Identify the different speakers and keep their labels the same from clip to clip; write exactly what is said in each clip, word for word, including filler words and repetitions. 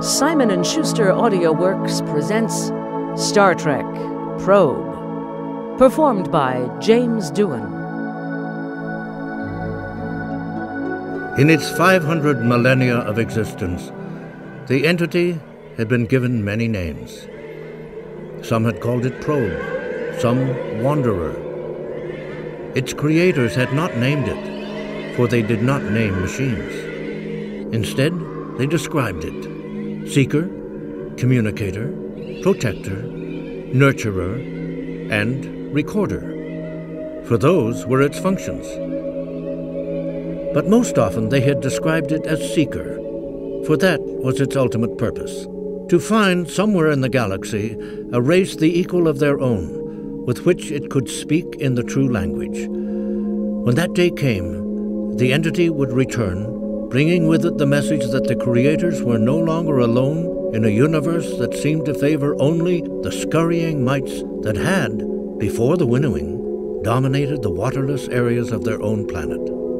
Speaker 1: Simon and Schuster Audioworks presents Star Trek Probe, performed by James Doohan.
Speaker 2: In its five hundred millennia of existence, the entity had been given many names. Some had called it Probe, some Wanderer. Its creators had not named it, for they did not name machines. Instead, they described it: seeker, communicator, protector, nurturer, and recorder, for those were its functions. But most often they had described it as seeker, for that was its ultimate purpose: to find somewhere in the galaxy a race the equal of their own, with which it could speak in the true language. When that day came, the entity would return, bringing with it the message that the creators were no longer alone in a universe that seemed to favor only the scurrying mites that had, before the winnowing, dominated the waterless areas of their own planet.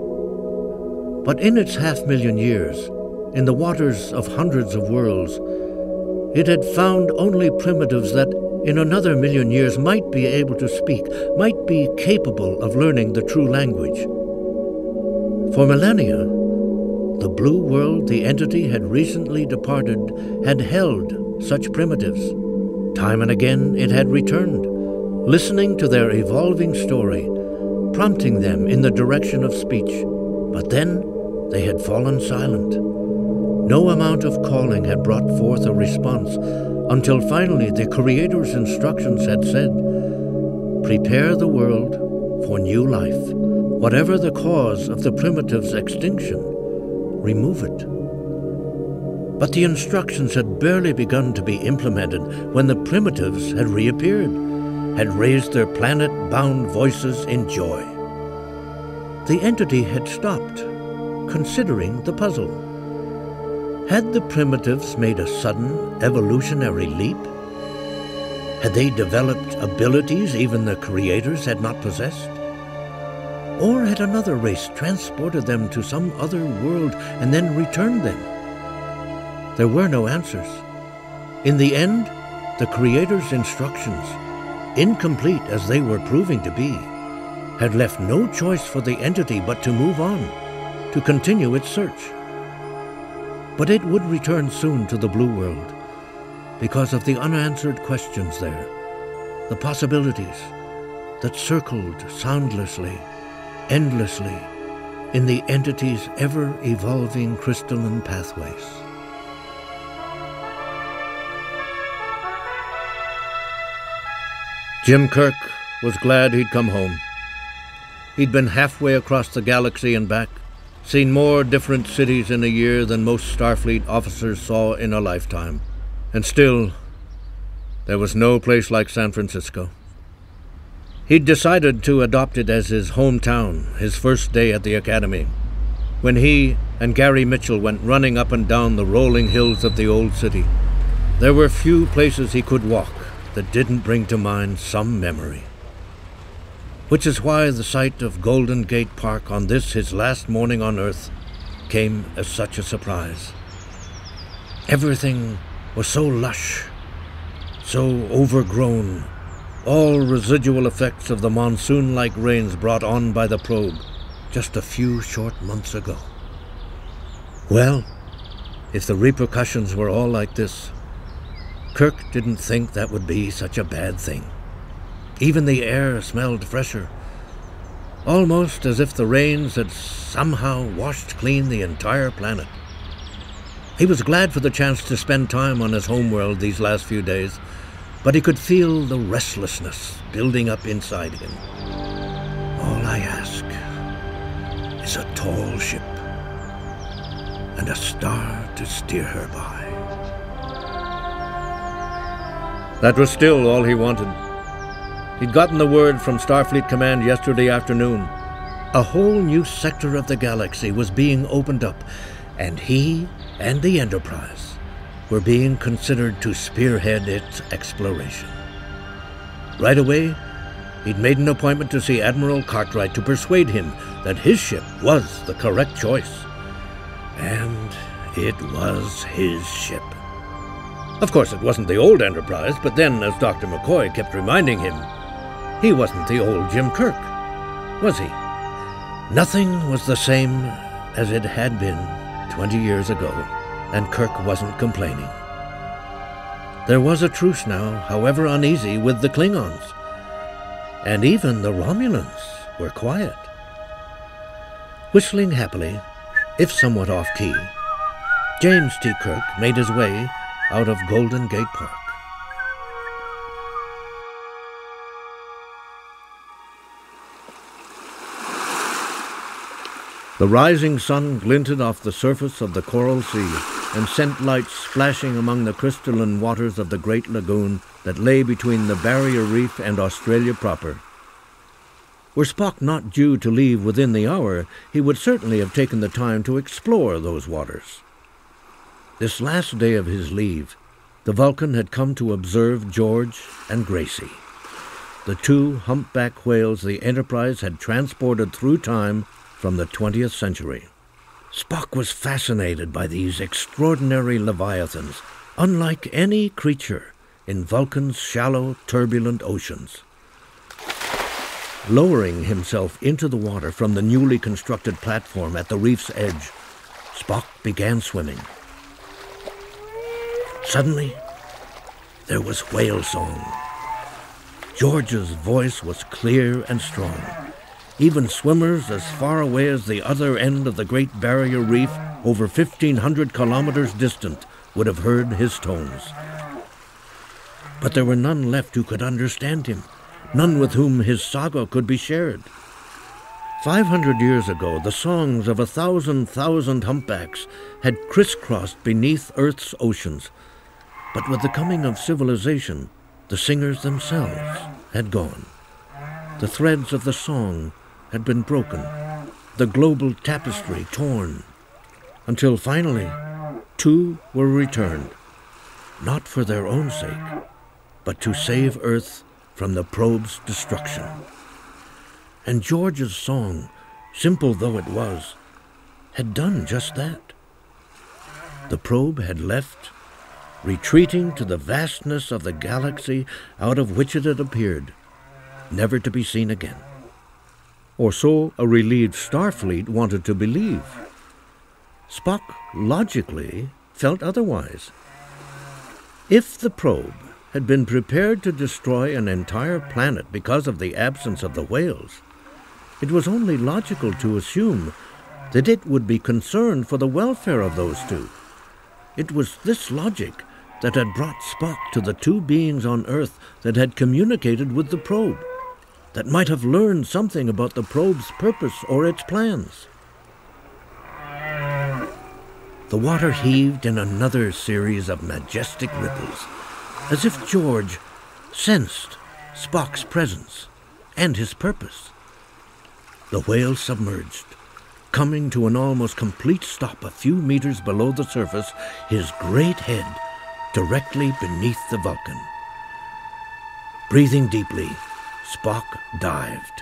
Speaker 2: But in its half-million years, in the waters of hundreds of worlds, it had found only primitives that, in another million years, might be able to speak, might be capable of learning the true language. For millennia, the blue world the entity had recently departed had held such primitives. Time and again it had returned, listening to their evolving story, prompting them in the direction of speech. But then they had fallen silent. No amount of calling had brought forth a response, until finally the Creator's instructions had said, "Prepare the world for new life. Whatever the cause of the primitive's extinction, remove it." But the instructions had barely begun to be implemented when the primitives had reappeared, had raised their planet-bound voices in joy. The entity had stopped, considering the puzzle. Had the primitives made a sudden evolutionary leap? Had they developed abilities even the creators had not possessed? Or had another race transported them to some other world and then returned them? There were no answers. In the end, the Creator's instructions, incomplete as they were proving to be, had left no choice for the entity but to move on, to continue its search. But it would return soon to the blue world, because of the unanswered questions there, the possibilities that circled soundlessly, endlessly, in the entity's ever-evolving crystalline pathways. Jim Kirk was glad he'd come home. He'd been halfway across the galaxy and back, seen more different cities in a year than most Starfleet officers saw in a lifetime. And still, there was no place like San Francisco. He'd decided to adopt it as his hometown, his first day at the academy, when he and Gary Mitchell went running up and down the rolling hills of the old city. There were few places he could walk that didn't bring to mind some memory. Which is why the sight of Golden Gate Park on this, his last morning on Earth, came as such a surprise. Everything was so lush, so overgrown, all residual effects of the monsoon-like rains brought on by the probe just a few short months ago. Well, if the repercussions were all like this, Kirk didn't think that would be such a bad thing. Even the air smelled fresher, almost as if the rains had somehow washed clean the entire planet. He was glad for the chance to spend time on his homeworld these last few days, but he could feel the restlessness building up inside him. All I ask is a tall ship and a star to steer her by. That was still all he wanted. He'd gotten the word from Starfleet Command yesterday afternoon. A whole new sector of the galaxy was being opened up, and he and the Enterprise were being considered to spearhead its exploration. Right away, he'd made an appointment to see Admiral Cartwright to persuade him that his ship was the correct choice. And it was his ship. Of course, it wasn't the old Enterprise, but then, as Doctor McCoy kept reminding him, he wasn't the old Jim Kirk, was he? Nothing was the same as it had been twenty years ago, and Kirk wasn't complaining. There was a truce now, however uneasy, with the Klingons, and even the Romulans were quiet. Whistling happily, if somewhat off-key, James T. Kirk made his way out of Golden Gate Park. The rising sun glinted off the surface of the Coral Sea and sent lights splashing among the crystalline waters of the great lagoon that lay between the Barrier Reef and Australia proper. Were Spock not due to leave within the hour, he would certainly have taken the time to explore those waters. This last day of his leave, the Vulcan had come to observe George and Gracie, the two humpback whales the Enterprise had transported through time from the twentieth century. Spock was fascinated by these extraordinary leviathans, unlike any creature in Vulcan's shallow, turbulent oceans. Lowering himself into the water from the newly constructed platform at the reef's edge, Spock began swimming. Suddenly, there was whale song. George's voice was clear and strong. Even swimmers as far away as the other end of the Great Barrier Reef, over fifteen hundred kilometers distant, would have heard his tones. But there were none left who could understand him, none with whom his saga could be shared. Five hundred years ago, the songs of a thousand thousand humpbacks had crisscrossed beneath Earth's oceans, but with the coming of civilization, the singers themselves had gone. The threads of the song had been broken, the global tapestry torn, until finally two were returned, not for their own sake, but to save Earth from the probe's destruction. And George's song, simple though it was, had done just that. The probe had left, retreating to the vastness of the galaxy out of which it had appeared, never to be seen again. Or so a relieved Starfleet wanted to believe. Spock logically felt otherwise. If the probe had been prepared to destroy an entire planet because of the absence of the whales, it was only logical to assume that it would be concerned for the welfare of those two. It was this logic that had brought Spock to the two beings on Earth that had communicated with the probe, that might have learned something about the probe's purpose or its plans. The water heaved in another series of majestic ripples, as if George sensed Spock's presence and his purpose. The whale submerged, coming to an almost complete stop a few meters below the surface, his great head directly beneath the Vulcan. Breathing deeply, Spock dived.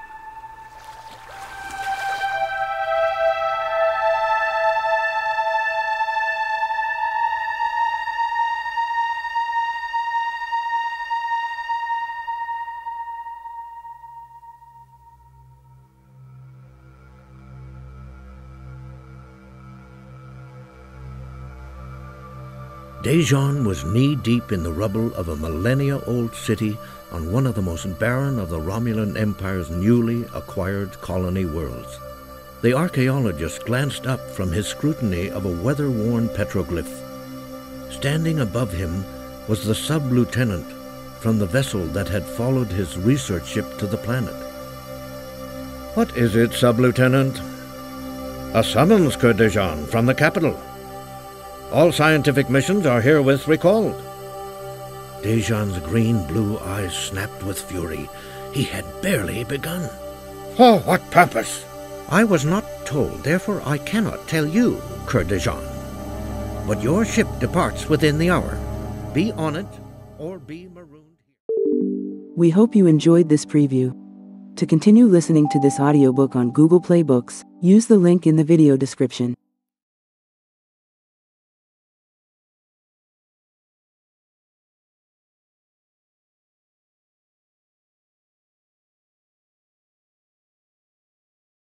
Speaker 2: Doohan was knee-deep in the rubble of a millennia-old city on one of the most barren of the Romulan Empire's newly acquired colony worlds. The archaeologist glanced up from his scrutiny of a weather-worn petroglyph. Standing above him was the sub-lieutenant from the vessel that had followed his research ship to the planet. "What is it, Sub-Lieutenant?" "A summons, Coeur Doohan, from the capital. All scientific missions are herewith recalled." Doohan's green-blue eyes snapped with fury. He had barely begun. "For what purpose?" "I was not told, therefore I cannot tell you, Coeur Doohan. But your ship departs within the hour. Be on it, or be marooned here."
Speaker 3: We hope you enjoyed this preview. To continue listening to this audiobook on Google Play Books, use the link in the video description.